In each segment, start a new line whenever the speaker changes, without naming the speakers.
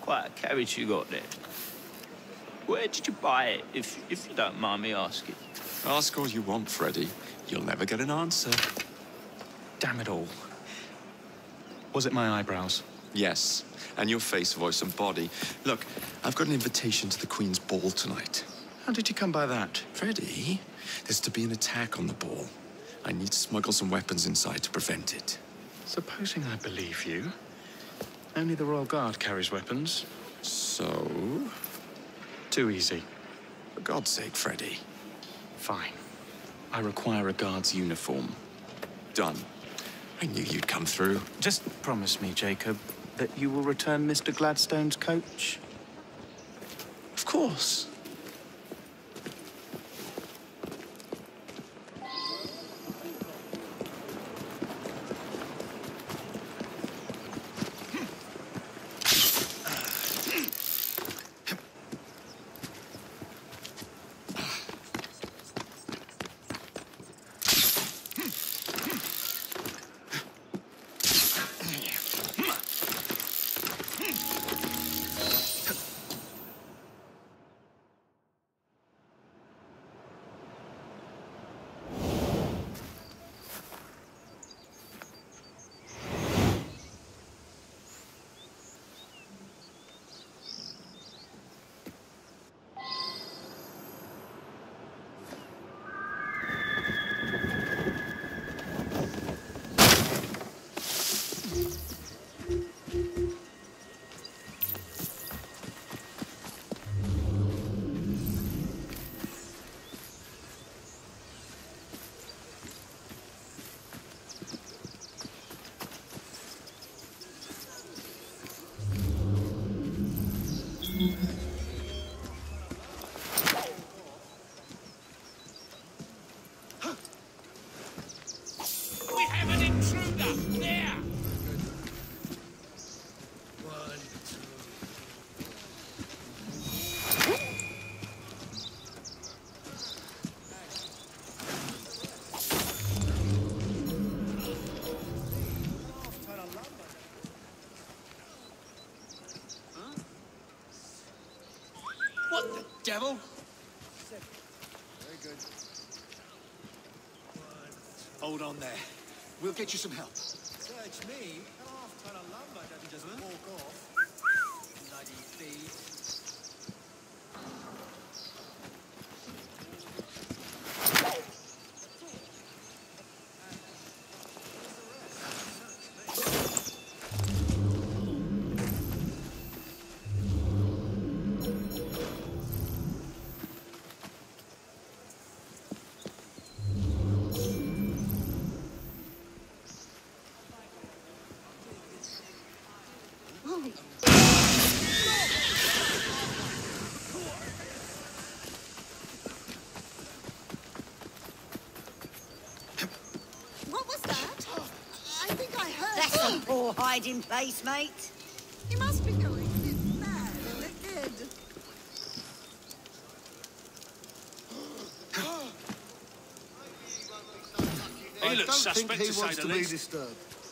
quite a carriage you got there. Where did you buy it, if you don't mind me asking?
Ask all you want, Freddy. You'll never get an answer.
Damn it all. Was it my eyebrows?
Yes, and your face, voice, and body. Look, I've got an invitation to the Queen's ball tonight.
How did you come by that?
Freddy, there's to be an attack on the ball. I need to smuggle some weapons inside to prevent it.
Supposing I believe you. Only the Royal Guard carries weapons.
So?
Too easy.
For God's sake, Freddy.
Fine. I require a guard's uniform.
Done. I knew you'd come through.
Just promise me, Jacob, that you will return Mr. Gladstone's coach.
Of course.
What the devil?
Very good.
Hold on there. We'll get you some help.
Search me. Half ton of lumber doesn't just walk off. Bloody thieves.
What was that? I think I heard...
That's a poor hiding place, mate.
You must be going a bit mad in the head.
He looks suspect, to say the least.
Disturbed.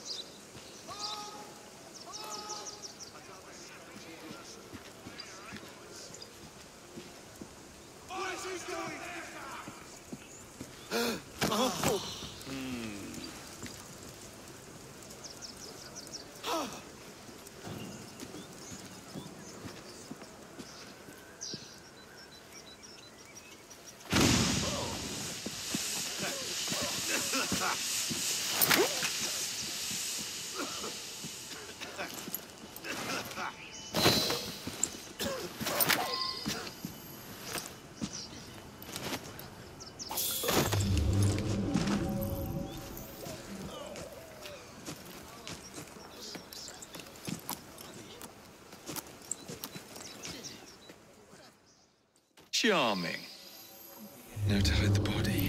Charming. Now to hide the body.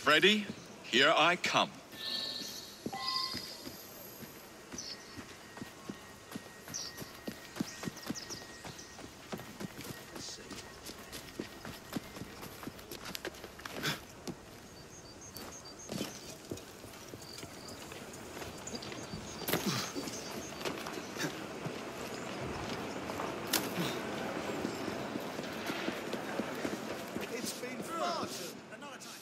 Ready? Here I come.
It's been far too. Another time.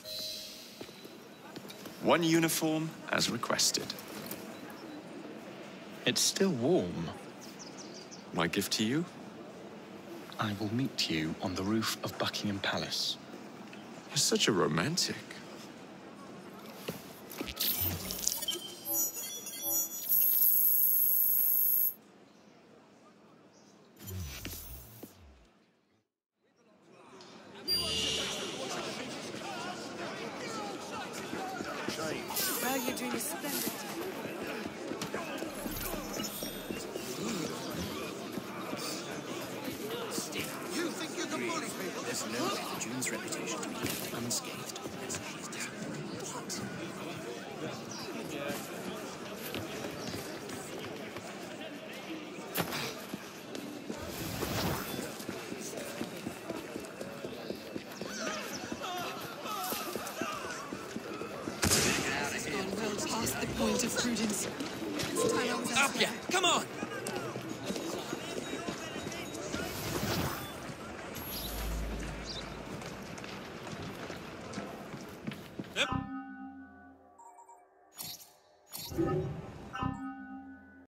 One uniform as requested.
It's still warm.
My gift to you?
I will meet you on the roof of Buckingham Palace.
You're such a romantic.
Well, you're doing a splendid.
You think you can bully people?
There's no way for June's reputation to be left unscathed as she's done.
Gone well past the point of prudence. This time I was
Up ya! Come on!
Yep.